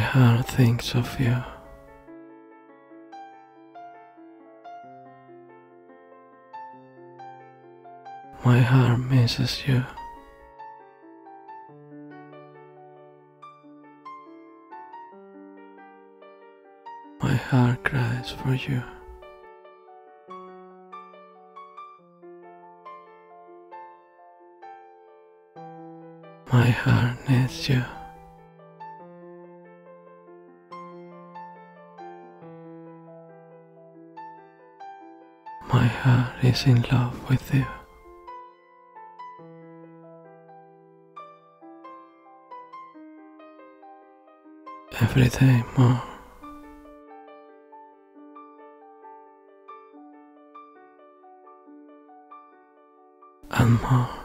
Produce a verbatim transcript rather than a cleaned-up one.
heart thinks of you. My heart misses you. My heart cries for you. My heart needs you. My heart is in love with you. Every day more. And more.